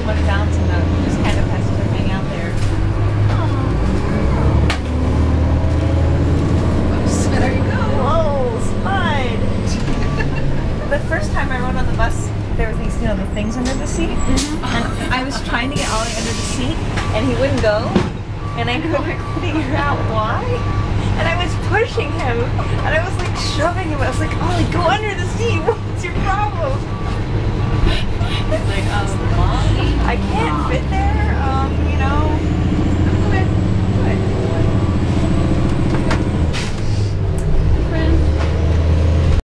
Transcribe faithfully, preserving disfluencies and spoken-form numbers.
much bounce in them. He just kind of has to hang out there. Oops, there you go. Whoa, slide! The first time I rode on the bus, there were these, you know, the things under the seat, mm-hmm. and I was trying to get Ollie under the seat, and he wouldn't go, and I couldn't figure out why. And I was pushing him, and I was like shoving him. I was like, Ollie, go under the seat. What's your problem? He's like, um, Mom?